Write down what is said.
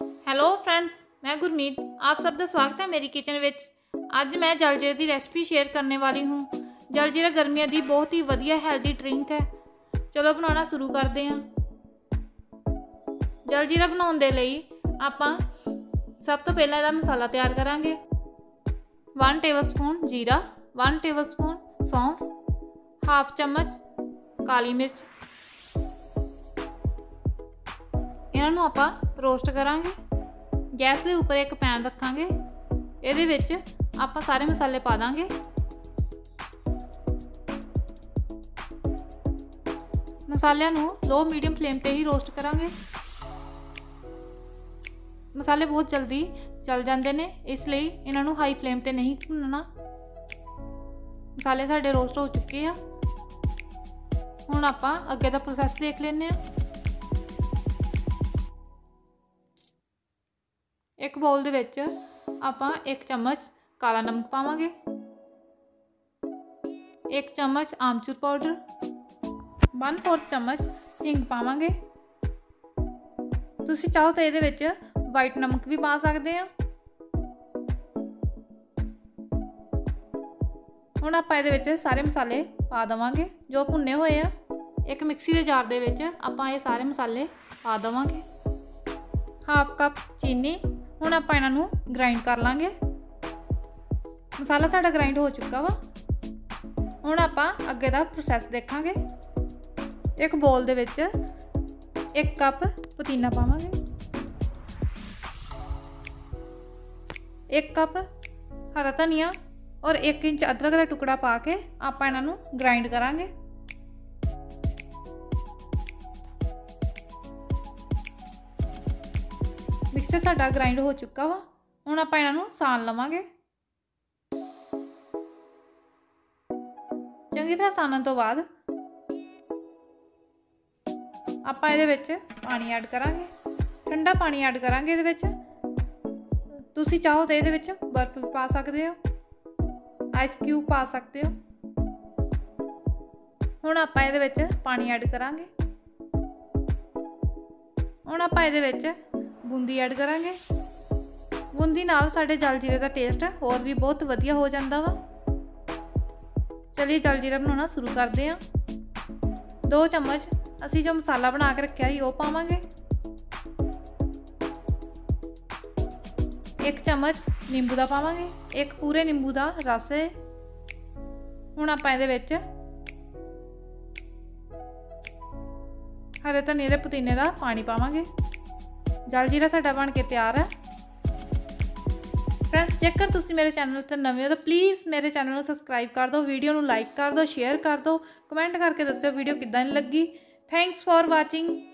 Hello friends, मैं गुरमीत आप सबका स्वागत है मेरी किचन विच। अज मैं जलजीरे की रेसिपी शेयर करने वाली हूँ। जलजीरा गर्मियों की बहुत ही वधिया हैल्दी ड्रिंक है। चलो बनाना शुरू करते हैं। जलजीरा बनाने के लिए आपां सब तो पहला इसका मसाला तैयार करांगे। 1 टेबलस्पून जीरा, 1 टेबलस्पून सौंफ, हाफ चम्मच काली मिर्च। इन्हों आपां रोस्ट करांगे। गैस के उपर एक पैन रखांगे। इहदे विच आपां सारे मसाले पा देंगे। मसालिਆਂ ਨੂੰ लो मीडियम फ्लेम पर ही रोस्ट करांगे। मसाले बहुत जल्दी चल जाते हैं, इसलिए इन्हों हाई फ्लेम पर नहीं भुनना। मसाले साडे रोस्ट हो चुके हैं। हुण आपां अगे दा प्रोसैस देख लैंदे हां। एक बाउल दे विच आपां 1 चम्मच काला नमक पावांगे, 1 चम्मच आमचूर पाउडर, 1/4 चम्मच हींग पावांगे। तुसीं चाहो तो इहदे विच वाइट नमक भी पा सकदे आ। हुण आपां इहदे विच सारे मसाले पा देवांगे जो भुन्ने होए आ। एक मिक्सी दे जार दे विच आपां ये सारे मसाले पा देवांगे। हाफ कप चीनी। हुण आपां इन्हां नूं ग्राइंड कर लांगे। मसाला साडा ग्राइंड हो चुका वा। हुण आपां अगे दा प्रोसैस देखांगे। एक बाउल दे विच 1 कप पुदीना पावांगे, 1 कप हरा धनिया और 1 इंच अदरक का टुकड़ा पा के आपां इन्हां नूं ग्राइंड करांगे। मिक्सर साडा ग्राइंड हो चुका वा। हुण आपां इन्हां नूं सान लवांगे। चंगी तरह सानण तो बाद आपां इहदे विच पानी ऐड करांगे। ठंडा पानी ऐड करांगे इहदे विच। तुसीं चाहो तो इहदे विच बर्फ भी पा सकदे हो, आइस क्यूब पा सकते हो। हुण आपां इहदे विच पानी ऐड करांगे। हुण आपां इहदे विच बूंदी ऐड करांगे। बूंदी नाल साडे जलजीरे का टेस्ट होर भी बहुत वधिया हो जाता वा। चलिए जलजीरा बनाना शुरू करते हैं। 2 चम्मच असी जो मसाला बना के रखा ही वो पावांगे। 1 चम्मच नींबू का पावांगे, 1 पूरे नींबू का रस है। हुण आपां इहदे विच हरे धनिए ते पुदीने का पानी पावांगे। जलजीरा साडा बन के तैयार है। फ्रेंड्स, जेकर तुसीं मेरे चैनल ते नवे हो तो प्लीज़ मेरे चैनल को सबसक्राइब कर दो, वीडियो नूं लाइक कर दो, शेयर कर दो, कमेंट करके दस्सिओ वीडियो किद्दां दी लगी। Thanks for watching.